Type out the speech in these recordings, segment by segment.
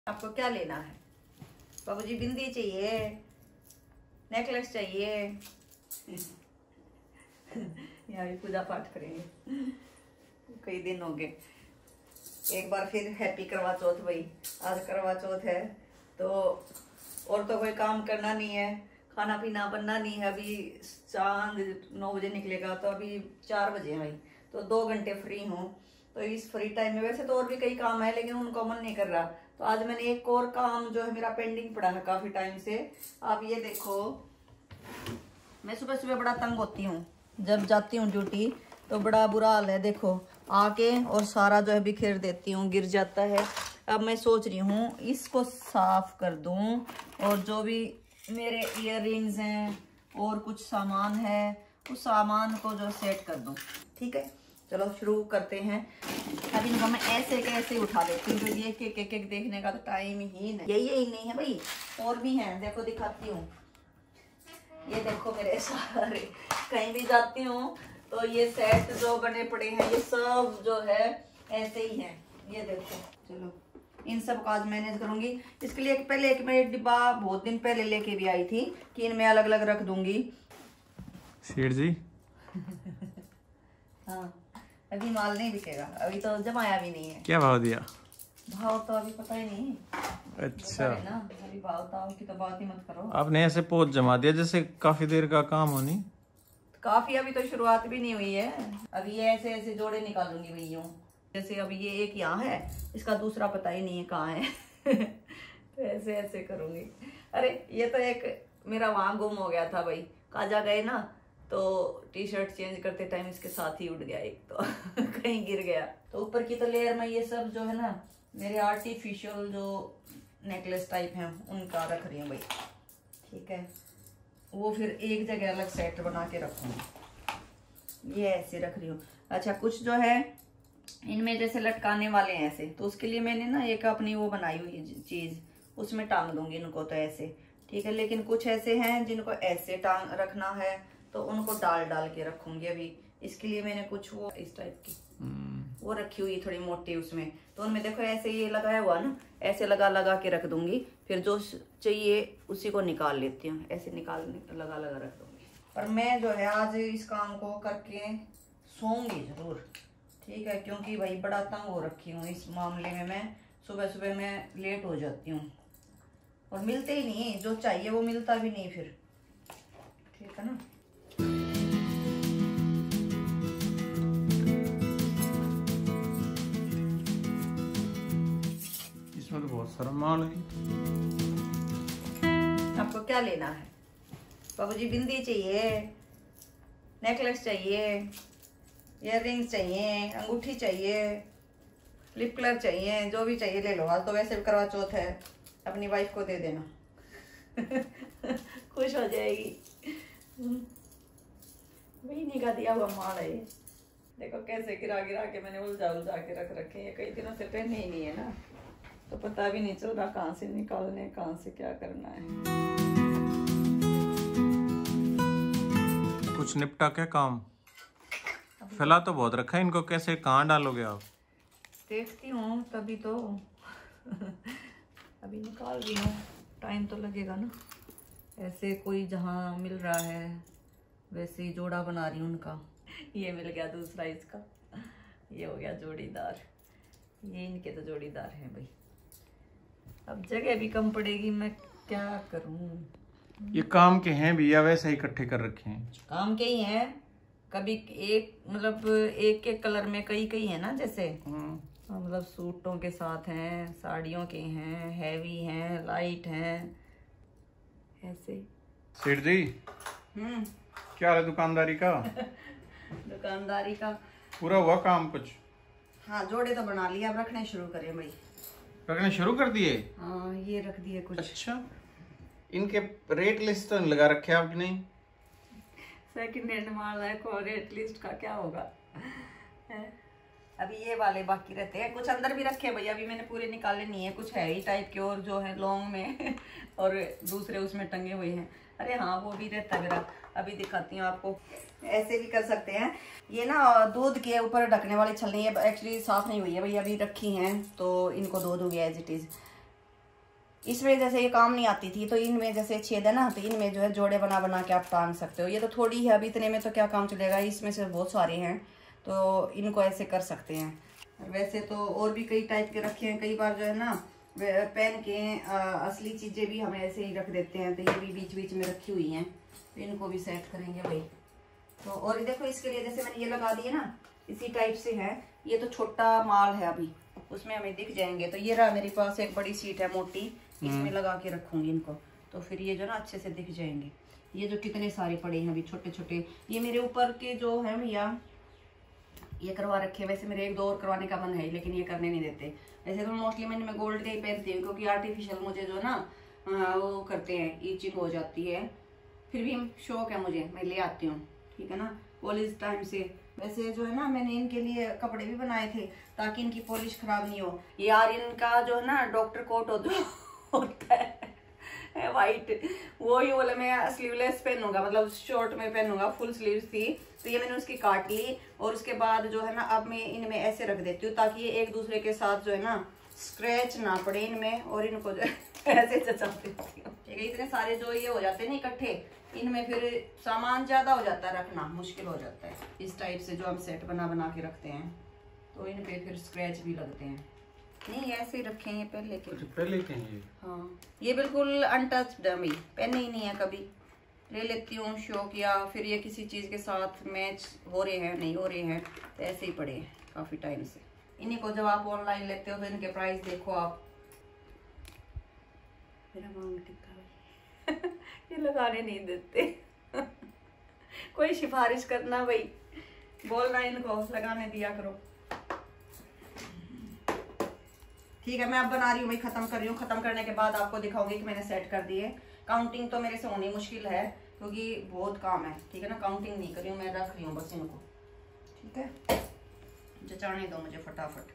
आपको क्या लेना है? बाबूजी बिंदी चाहिए, नेकलेस चाहिए। यहाँ भी पूजा पाठ करेंगे, कई दिन हो गए। एक बार फिर हैप्पी करवा चौथ भाई। आज करवा चौथ है तो और तो कोई काम करना नहीं है, खाना पीना बनना नहीं है। अभी चांद 9 बजे निकलेगा तो अभी 4 बजे हैं भाई, तो 2 घंटे फ्री हूँ। तो इस फ्री टाइम में वैसे तो और भी कई काम है लेकिन उनको मन नहीं कर रहा, तो आज मैंने एक और काम जो है मेरा पेंडिंग पड़ा है काफी टाइम से। आप ये देखो, मैं सुबह सुबह बड़ा तंग होती हूँ जब जाती हूँ ड्यूटी, तो बड़ा बुरा हाल है। देखो आके और सारा जो है बिखेर देती हूँ, गिर जाता है। अब मैं सोच रही हूँ इसको साफ कर दूँ और जो भी मेरे इयररिंग्स हैं और कुछ सामान है उस सामान को जो सेट कर दूँ। ठीक है, चलो शुरू करते हैं। अभी इनको मैं ऐसे कैसे उठा देती हूँ, तो ये एक देखने का तो टाइम ही नहीं, यही नहीं है भाई, और भी हैं। देखो दिखाती हूँ, ये देखो मेरे सारे, कहीं भी जाती हूँ तो ये सेट जो बने पड़े हैं ये सब जो है ऐसे ही हैं। ये देखो, चलो इन सब का आज मैनेज करूंगी। इसके लिए पहले एक मैं डिब्बा बहुत दिन पहले लेके भी आई थी कि इनमें अलग अलग रख दूंगी। शेर जी हाँ, अभी माल नहीं बिकेगा, अभी तो जमाया भी नहीं है। क्या भाव दिया? भाव तो अभी पता ही नहीं। अच्छा ना, अभी भाव ताव की तो बात ही मत करो। आपने ऐसे पोत जमा दिया जैसे काफी देर का काम होनी। काफी अभी तो शुरुआत भी नहीं हुई है। अभी ये ऐसे ऐसे जोड़े निकालूंगी भैया। जैसे अभी ये एक यहाँ है, इसका दूसरा पता ही नहीं है कहाँ है। तो ऐसे ऐसे करूंगी। अरे ये तो एक मेरा वहां गुम हो गया था भाई, काजा गए ना तो टी शर्ट चेंज करते टाइम इसके साथ ही उड़ गया एक तो। कहीं गिर गया। तो ऊपर की तो लेयर में ये सब जो है ना मेरे आर्टिफिशियल जो नेकलेस टाइप हैं उनका रख रही हूँ भाई। ठीक है, वो फिर एक जगह अलग सेट बना के रखूंगी। ये ऐसे रख रही हूँ। अच्छा, कुछ जो है इनमें जैसे लटकाने वाले हैं ऐसे, तो उसके लिए मैंने ना एक अपनी वो बनाई हुई चीज, उसमें टांग दूंगी इनको तो ऐसे। ठीक है, लेकिन कुछ ऐसे हैं जिनको ऐसे टांग रखना है तो उनको डाल डाल के रखूंगी। अभी इसके लिए मैंने कुछ वो इस टाइप की वो रखी हुई थोड़ी मोटी, उसमें तो उनमें देखो ऐसे ये लगाया हुआ ना, ऐसे लगा लगा के रख दूंगी। फिर जो चाहिए उसी को निकाल लेती हूँ, ऐसे निकाल लगा लगा रख दूंगी। पर मैं जो है आज इस काम को करके सोऊंगी जरूर। ठीक है, क्योंकि भाई बड़ा तंग हो रखी हूँ इस मामले में। मैं सुबह सुबह मैं लेट हो जाती हूँ और मिलते ही नहीं, जो चाहिए वो मिलता भी नहीं फिर। ठीक है ना। इसमें तो बहुत सारा माल है। आपको क्या लेना है? बाबूजी बिंदी चाहिए, नेकलेस चाहिए, इयररिंग्स चाहिए, अंगूठी चाहिए, लिप कलर चाहिए, जो भी चाहिए ले लो। आज तो वैसे भी करवा चौथ है, अपनी वाइफ को दे देना। खुश हो जाएगी। महीने का दिया हुआ माल है ये। देखो कैसे गिरा गिरा के मैंने उलझा उलझा के रख रखे हैं। कई दिनों से पहने ही नहीं है ना, तो पता भी नहीं चल रहा कहाँ से निकालने, कहाँ से क्या करना है। कुछ निपटा क्या काम? फैला तो बहुत रखा है, इनको कैसे कहाँ डालोगे आप? देखती हूँ तभी तो। अभी निकाल रही हूँ, टाइम तो लगेगा ना। ऐसे कोई जहाँ मिल रहा है वैसे ही जोड़ा बना रही हूँ उनका। ये मिल गया दूसरा इसका, ये हो गया जोड़ीदार। ये इनके तो जोड़ीदार हैं भाई। अब जगह भी कम पड़ेगी, मैं क्या करूँ। ये काम के हैं भी या वैसे ही इकट्ठे कर रखे हैं? काम के ही हैं। कभी एक मतलब एक एक कलर में कई कई है ना, जैसे मतलब सूटों के साथ हैं, साड़ियों के हैं, हैवी हैं, लाइट हैं, ऐसे। सेठ जी क्या है दुकानदारी का? दुकानदारी का पूरा हुआ काम कुछ? हाँ, जोड़े तो बना लिया, अब रखने शुरू करें भाई। रखने शुरू कर दिए? हाँ, ये रख दिए कुछ। अच्छा, इनके रेट लिस्ट तो लगा रखे आपकी? नहीं, सेकंड हैंड माल है, को रेट लिस्ट का क्या होगा। अभी ये वाले बाकी रहते हैं, कुछ अंदर भी रखे भैया, अभी मैंने पूरे निकाले नहीं है। कुछ है ही टाइप के और जो है लॉन्ग में और दूसरे उसमें टंगे हुए हैं। अरे हाँ, वो भी रहता है मेरा, अभी दिखाती हूँ आपको। ऐसे भी कर सकते हैं। ये ना दूध के ऊपर ढकने वाली छलनी है, एक्चुअली साफ नहीं हुई है भैया, अभी रखी हैं तो इनको धो दूंगी एज इट इज। इसमें जैसे ये काम नहीं आती थी, तो इनमें जैसे छेद है ना, तो इनमें जो है जोड़े बना बना के आप टांग सकते हो। ये तो थोड़ी है अभी, इतने में तो क्या काम चलेगा, इसमें से बहुत सारे हैं तो इनको ऐसे कर सकते हैं। वैसे तो और भी कई टाइप के रखे हैं, कई बार जो है ना पेन के असली चीज़ें भी हम ऐसे ही रख देते हैं, तो ये भी बीच बीच में रखी हुई हैं, तो इनको भी सेट करेंगे भाई। तो और देखो इसके लिए जैसे मैंने ये लगा दिए ना, इसी टाइप से है, ये तो छोटा माल है अभी, उसमें हमें दिख जाएंगे। तो ये रहा मेरे पास एक बड़ी सीट है मोटी, इसमें लगा के रखूंगी इनको, तो फिर ये जो ना अच्छे से दिख जाएंगे। ये जो कितने सारे पड़े हैं अभी छोटे छोटे, ये मेरे ऊपर के जो है भैया ये करवा रखे। वैसे मेरे एक दो और करवाने का मन है, लेकिन ये करने नहीं देते। वैसे तो मोस्टली मैं गोल्ड के ही पहनती हूँ, क्योंकि आर्टिफिशियल मुझे जो ना वो करते हैं, ईचिंग हो जाती है। फिर भी शौक है मुझे, मैं ले आती हूँ, ठीक है ना, कॉलेज टाइम से। वैसे जो है ना मैंने इनके लिए कपड़े भी बनाए थे ताकि इनकी पॉलिश खराब नहीं हो। यार इनका जो है ना डॉक्टर कोट होता है वाइट, वो ही बोला मैं स्लीवलेस पहनूंगा, मतलब शॉर्ट में पहनूंगा, फुल स्लीव्स थी, तो ये मैंने उसकी काट ली। और उसके बाद जो है ना अब मैं इनमें ऐसे रख देती हूँ ताकि ये एक दूसरे के साथ जो है ना स्क्रैच ना पड़े इनमें, और इनको जो ऐसे चचा देती हूँ, ठीक है। इतने सारे जो ये हो जाते हैं ना इकट्ठे, इनमें फिर सामान ज्यादा हो जाता है, रखना मुश्किल हो जाता है। इस टाइप से जो हम सेट बना बना के रखते हैं, तो इन पे फिर स्क्रैच भी लगते हैं। नहीं ऐसे ही रखे हैं ये पहले के ये हाँ, ये बिल्कुल अनटच्ड है, पहने ही नहीं है कभी, ले लेती हूँ शौक, या फिर ये किसी चीज के साथ मैच हो रहे हैं नहीं हो रहे हैं, तो ऐसे ही पड़े हैं काफी टाइम से। इन्हीं को जब आप ऑनलाइन लेते हो तो इनके प्राइस देखो आप, मेरा मांग टिका ये लगाने नहीं देते कोई सिफारिश करना भाई, बोलना इनको लगाने दिया करो, ठीक है। मैं अब बना रही हूँ, मैं खत्म कर रही हूँ, खत्म करने के बाद आपको दिखाऊंगी कि मैंने सेट कर दिए। काउंटिंग तो मेरे से होनी मुश्किल है क्योंकि बहुत काम है, ठीक है ना, काउंटिंग नहीं कर रही हूँ मैं, रख रही हूँ बस इनको, ठीक है। जचाने दो मुझे फटाफट।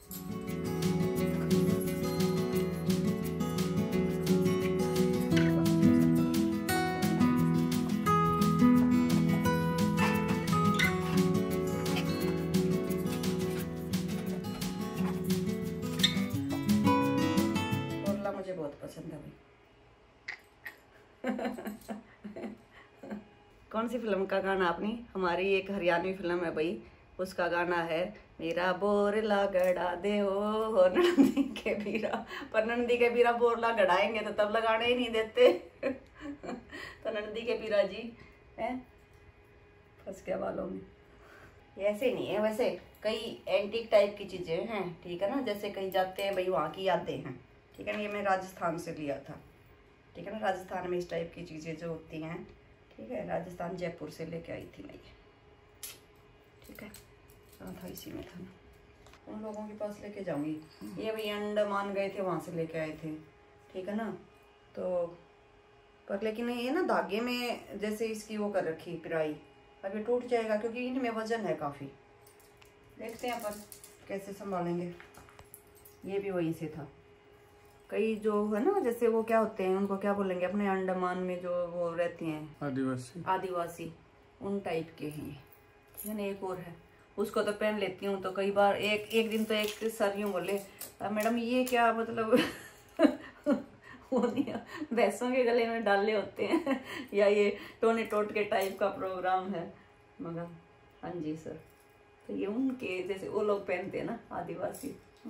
मुझे बहुत पसंद है भाई कौन सी फिल्म का गाना आपने, हमारी एक हरियाणवी फिल्म है भाई, उसका गाना है, मेरा बोरला गड़ा दे हो नंदी के बीरा, पर नंदी के बीरा बोरला गड़ाएंगे तो तब लगाने ही नहीं देते तो नंदी के बीरा जी है फंस गया बालों में। ऐसे नहीं है, वैसे कई एंटीक टाइप की चीजें हैं, ठीक है ना, जैसे कहीं जाते हैं भाई वहाँ की यादें हैं, ठीक है ना। ये मैं राजस्थान से लिया था, ठीक है ना, राजस्थान में इस टाइप की चीज़ें जो होती हैं, ठीक है, राजस्थान जयपुर से लेके आई थी मैं ये, ठीक है, था इसी में था ना, उन लोगों के पास लेके जाऊंगी। ये भी अंडमान गए थे वहाँ से लेके आए थे, ठीक है ना, तो पर लेकिन ये ना धागे में जैसे इसकी वो कर रखी पिराई, अभी टूट जाएगा क्योंकि इनमें वजन है काफ़ी, देखते हैं पर कैसे संभालेंगे। ये भी वहीं से था, कई जो है ना जैसे वो क्या होते हैं उनको क्या बोलेंगे अपने अंडमान में जो वो रहती हैं आदिवासी उन टाइप के हैं, ठीक है ना। एक और है उसको तो पहन लेती हूँ, तो कई बार एक दिन तो एक सर यूँ बोले मैडम ये क्या मतलब वो नहीं भैंसों के गले में डाले होते हैं या ये टोने टोट के टाइप का प्रोग्राम है, मगर हाँ जी सर, तो ये उनके जैसे वो लोग पहनते हैं ना आदिवासी।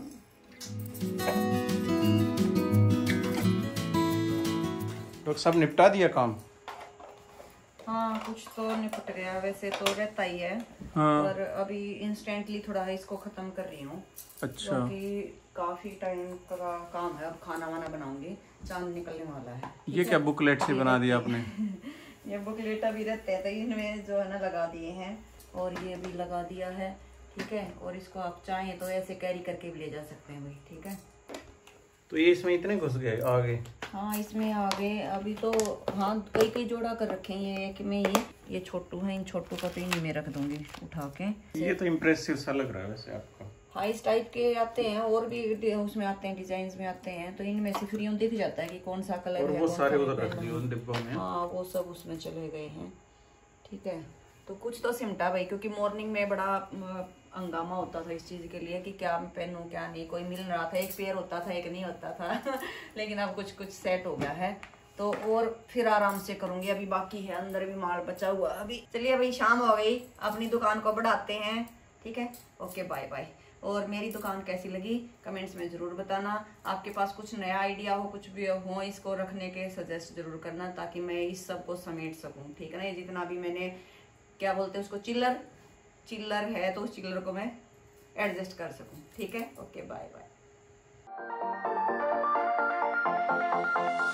तो सब निपटा दिया काम? हाँ कुछ तो निपट गया, वैसे तो रहता ही है, हाँ। पर अभी इंस्टेंटली थोड़ा इसको खत्म कर रही हूँ, अच्छा, क्योंकि काफी टाइम का काम है। अब खाना वाना बनाऊंगी, चांद निकलने वाला है। ये क्या बुकलेट से बना दिया आपने? ये बुकलेट अभी रहते हैं तो इनमें जो है ना लगा दिए हैं, और ये भी लगा दिया है, ठीक है। और इसको आप चाहें तो ऐसे कैरी करके भी ले जा सकते हैं भाई, ठीक है। तो ये इसमें इतने घुस गए आगे? हाँ इसमें आगे अभी तो हाँ कई जोड़ा कर रखे हैं, ये कि मैं ये छोटू है, इन छोटू का तो इन्हीं में रख दूंगी उठा के। ये तो इम्प्रेसिव सा लग रहा है वैसे आपका। हाँ इस टाइप के आते हैं, और भी उसमें आते हैं, डिजाइन में आते हैं, तो इनमें से फिर यूँ दिख जाता है कि कौन सा कलर और है। वो सारे उधर रख दिए उन डिब्बों में? हाँ वो सब उसमें चले गए हैं, ठीक है। तो कुछ तो सिमटा भाई, क्योंकि मॉर्निंग में बड़ा हंगामा होता था इस चीज़ के लिए कि क्या मैं पहनूं क्या नहीं, कोई मिल रहा था, एक पेयर होता था एक नहीं होता था लेकिन अब कुछ कुछ सेट हो गया है तो और फिर आराम से करूंगी। अभी बाकी है, अंदर भी माल बचा हुआ अभी। चलिए अभी शाम हो गई, अपनी दुकान को बढ़ाते हैं, ठीक है। Okay bye bye. और मेरी दुकान कैसी लगी कमेंट्स में ज़रूर बताना। आपके पास कुछ नया आइडिया हो, कुछ भी हो इसको रखने के, सजेस्ट जरूर करना ताकि मैं इस सब को समेट सकूं, ठीक है ना। ये जितना भी मैंने क्या बोलते हैं उसको, चिल्लर है तो उस चिल्लर को मैं एडजस्ट कर सकूं, ठीक है। Okay bye bye.